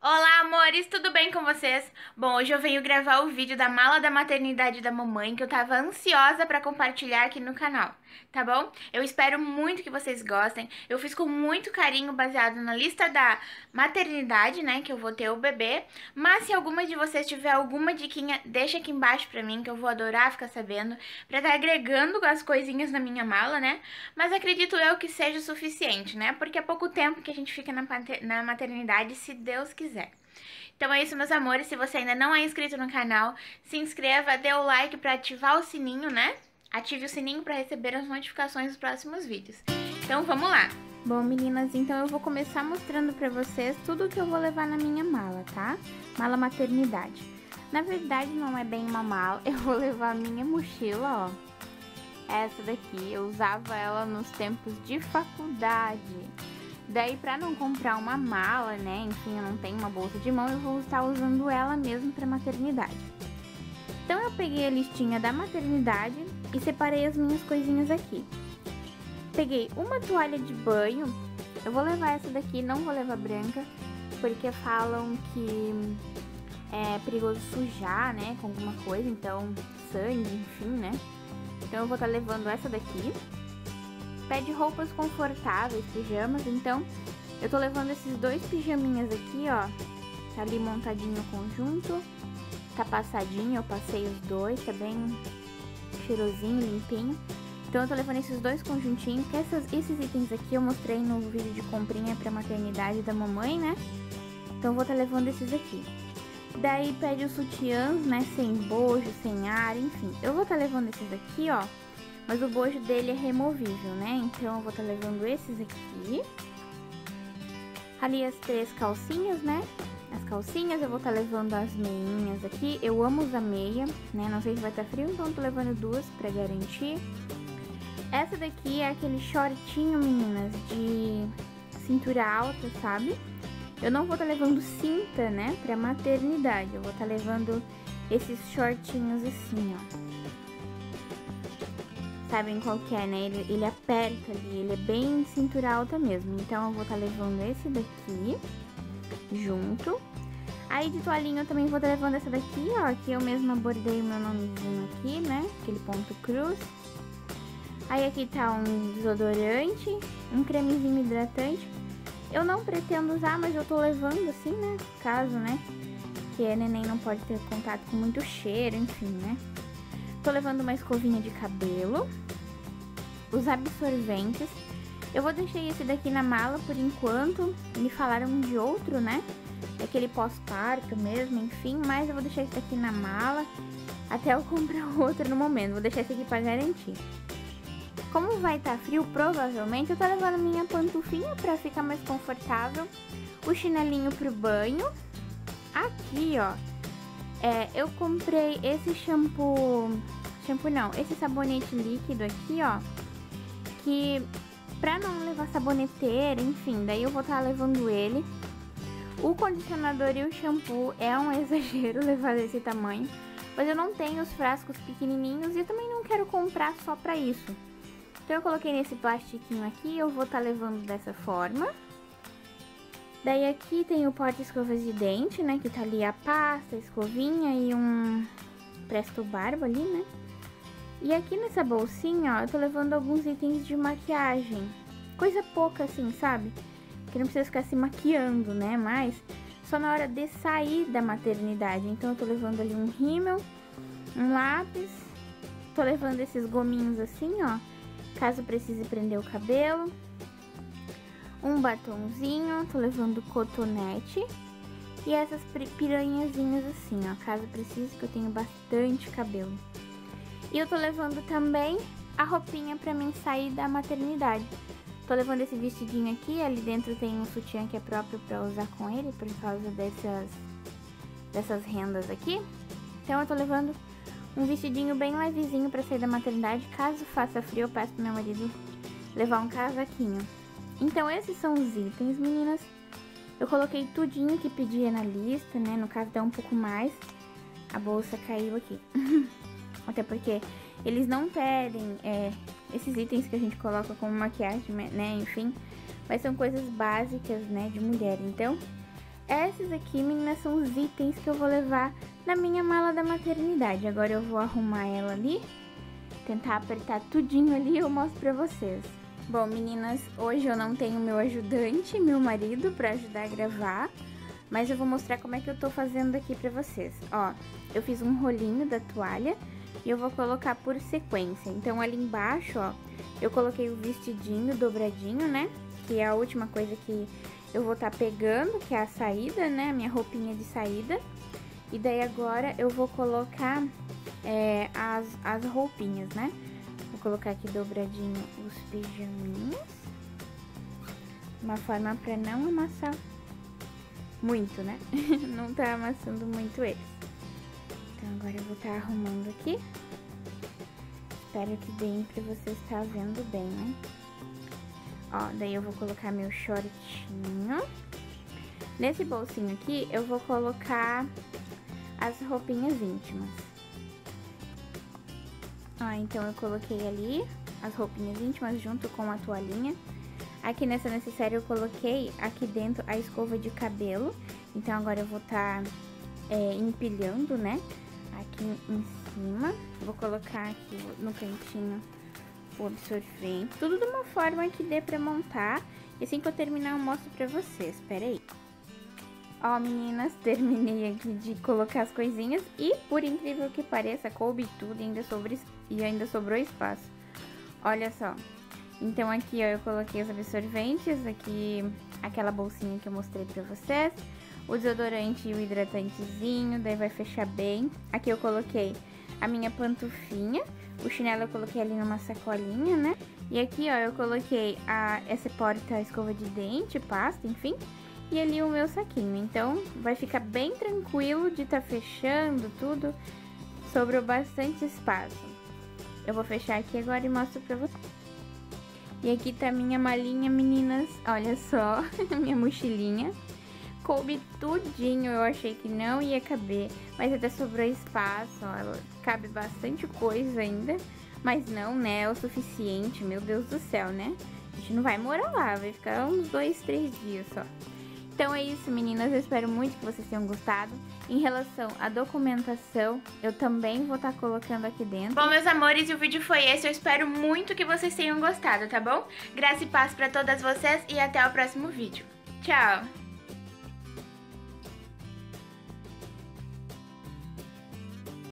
Olá, amores, tudo bem com vocês? Bom, hoje eu venho gravar o vídeo da mala da maternidade da mamãe que eu tava ansiosa pra compartilhar aqui no canal, tá bom? Eu espero muito que vocês gostem. Eu fiz com muito carinho, baseado na lista da maternidade, né, que eu vou ter o bebê. Mas se alguma de vocês tiver alguma diquinha, deixa aqui embaixo pra mim, que eu vou adorar ficar sabendo, pra estar agregando as coisinhas na minha mala, né? Mas acredito eu que seja o suficiente, né? Porque é pouco tempo que a gente fica na maternidade, se Deus quiser. Então é isso, meus amores. Se você ainda não é inscrito no canal, se inscreva, dê o like para ativar o sininho, né? Ative o sininho para receber as notificações dos próximos vídeos. Então vamos lá. Bom, meninas, então eu vou começar mostrando para vocês tudo que eu vou levar na minha mala, tá? Mala maternidade. Na verdade, não é bem uma mala, eu vou levar a minha mochila, ó. Essa daqui, eu usava ela nos tempos de faculdade. Daí, pra não comprar uma mala, né, enfim, eu não tenho uma bolsa de mão, eu vou estar usando ela mesmo pra maternidade. Então, eu peguei a listinha da maternidade e separei as minhas coisinhas aqui. Peguei uma toalha de banho, eu vou levar essa daqui, não vou levar branca, porque falam que é perigoso sujar, né, com alguma coisa, então, sangue, enfim, né. Então, eu vou estar levando essa daqui. Pede roupas confortáveis, pijamas, então eu tô levando esses dois pijaminhas aqui, ó. Tá ali montadinho o conjunto, tá passadinho, eu passei os dois, tá bem cheirosinho, limpinho. Então eu tô levando esses dois conjuntinhos, que esses itens aqui eu mostrei no vídeo de comprinha pra maternidade da mamãe, né? Então eu vou tá levando esses aqui. Daí pede os sutiãs, né, sem bojo, sem ar, enfim. Eu vou tá levando esses aqui, ó. Mas o bojo dele é removível, né? Então eu vou estar levando esses aqui. Ali as 3 calcinhas, né? As calcinhas, eu vou estar levando as meinhas aqui. Eu amo usar meia, né? Não sei se vai estar frio, então eu tô levando 2 pra garantir. Essa daqui é aquele shortinho, meninas, de cintura alta, sabe? Eu não vou estar levando cinta, né? Pra maternidade. Eu vou estar levando esses shortinhos assim, ó. Sabem qual que é, né? Ele aperta ali, ele é bem cintura alta mesmo. Então, eu vou estar levando esse daqui junto. Aí, de toalhinha, eu também vou estar levando essa daqui, ó. Aqui eu mesma bordei o meu nomezinho aqui, né? Aquele ponto cruz. Aí, aqui tá um desodorante, um cremezinho hidratante. Eu não pretendo usar, mas eu tô levando assim, né? Caso, né? Que a neném não pode ter contato com muito cheiro, enfim, né? Tô levando uma escovinha de cabelo, os absorventes. Eu vou deixar esse daqui na mala por enquanto. Me falaram de outro, né? Aquele pós-parto mesmo, enfim. Mas eu vou deixar esse daqui na mala até eu comprar outro no momento. Vou deixar esse aqui pra garantir. Como vai estar frio, provavelmente, eu tô levando minha pantufinha pra ficar mais confortável. O chinelinho pro banho. Aqui, ó. Eu comprei esse shampoo não, esse sabonete líquido aqui, ó, que pra não levar saboneteira, enfim, daí eu vou estar levando ele. O condicionador e o shampoo é um exagero levar desse tamanho, mas eu não tenho os frascos pequenininhos e eu também não quero comprar só pra isso. Então eu coloquei nesse plastiquinho aqui, eu vou estar levando dessa forma. Daí aqui tem o porta-escovas de dente, né, que tá ali a pasta, a escovinha e um presto barba ali, né. E aqui nessa bolsinha, ó, eu tô levando alguns itens de maquiagem. Coisa pouca assim, sabe? Que não precisa ficar se maquiando, né, mas só na hora de sair da maternidade. Então eu tô levando ali um rímel, um lápis, tô levando esses gominhos assim, ó, caso precise prender o cabelo. Um batonzinho, tô levando cotonete e essas piranhazinhas assim, ó, caso precise, que eu tenho bastante cabelo. E eu tô levando também a roupinha pra mim sair da maternidade. Tô levando esse vestidinho aqui, ali dentro tem um sutiã que é próprio pra usar com ele, por causa dessas rendas aqui. Então eu tô levando um vestidinho bem levezinho pra sair da maternidade, caso faça frio eu peço pro meu marido levar um casaquinho. Então esses são os itens, meninas. Eu coloquei tudinho que pedia na lista, né? No caso dá um pouco mais. A bolsa caiu aqui. Até porque eles não pedem esses itens que a gente coloca como maquiagem, né? Enfim, mas são coisas básicas, né? De mulher. Então, esses aqui, meninas, são os itens que eu vou levar na minha mala da maternidade. Agora eu vou arrumar ela ali, tentar apertar tudinho ali e eu mostro pra vocês. Bom, meninas, hoje eu não tenho meu ajudante, meu marido, pra ajudar a gravar, mas eu vou mostrar como é que eu tô fazendo aqui pra vocês. Ó, eu fiz um rolinho da toalha e eu vou colocar por sequência. Então, ali embaixo, ó, eu coloquei o vestidinho dobradinho, né? Que é a última coisa que eu vou estar pegando, que é a saída, né? A minha roupinha de saída. E daí agora eu vou colocar as roupinhas, né? Vou colocar aqui dobradinho os pijaminhas. Uma forma pra não amassar muito, né? Não tá amassando muito eles. Então agora eu vou estar arrumando aqui. Espero que deem pra vocês estar vendo bem, né? Ó, daí eu vou colocar meu shortinho. Nesse bolsinho aqui, eu vou colocar as roupinhas íntimas. Ó, então eu coloquei ali as roupinhas íntimas junto com a toalhinha. Aqui nessa necessaire eu coloquei aqui dentro a escova de cabelo. Então agora eu vou estar empilhando, né? Aqui em cima. Vou colocar aqui no cantinho o absorvente, tudo de uma forma que dê pra montar. E assim que eu terminar eu mostro pra vocês, espera aí. Ó, meninas, terminei aqui de colocar as coisinhas e, por incrível que pareça, coube tudo e ainda sobrou espaço. Olha só. Então aqui, ó, eu coloquei os absorventes, aqui aquela bolsinha que eu mostrei pra vocês, o desodorante e o hidratantezinho, daí vai fechar bem. Aqui eu coloquei a minha pantufinha. O chinelo eu coloquei ali numa sacolinha, né? E aqui, ó, eu coloquei essa porta-escova de dente, pasta, enfim. E ali o meu saquinho. Então, vai ficar bem tranquilo de estar fechando tudo. Sobrou bastante espaço. Eu vou fechar aqui agora e mostro pra vocês. E aqui tá a minha malinha, meninas. Olha só, minha mochilinha. Coube tudinho, eu achei que não ia caber, mas até sobrou espaço, ó, cabe bastante coisa ainda, mas não, né, é o suficiente, meu Deus do céu, né? A gente não vai morar lá, vai ficar uns 2, 3 dias só. Então é isso, meninas, eu espero muito que vocês tenham gostado. Em relação à documentação, eu também vou estar colocando aqui dentro. Bom, meus amores, o vídeo foi esse, eu espero muito que vocês tenham gostado, tá bom? Graça e paz pra todas vocês e até o próximo vídeo. Tchau!